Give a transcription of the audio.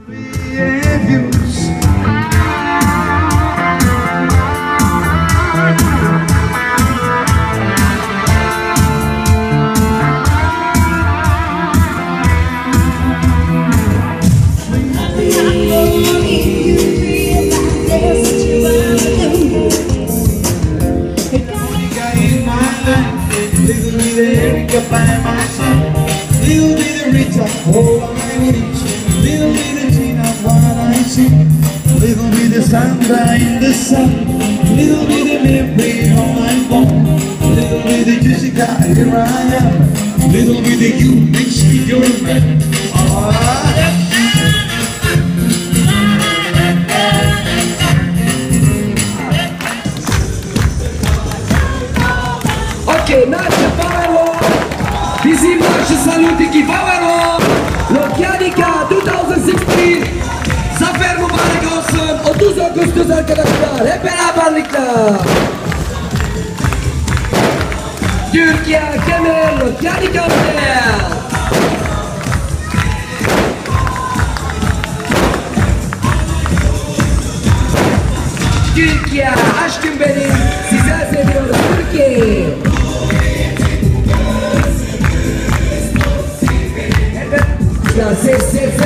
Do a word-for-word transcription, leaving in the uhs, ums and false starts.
By my side, little bit of Rita, all I need, little bit of Tina, what I see, little bit of Sandra in the sun, little bit of memory on my phone, little bit of Jessica, here I am, little bit of you makes me your man. Ok, Nacho Paolo! Bizim naši salutiki Vavero, Lokyanika twenty sixteen, Zafer mübarek olsun, otuz Ağustos arkadaşlar, hep beraberlikle. Türkiye Kemer Lokyanika Hotel. Türkiye, aşkım benim, size seviyoruz Türkiye. Sev sev sev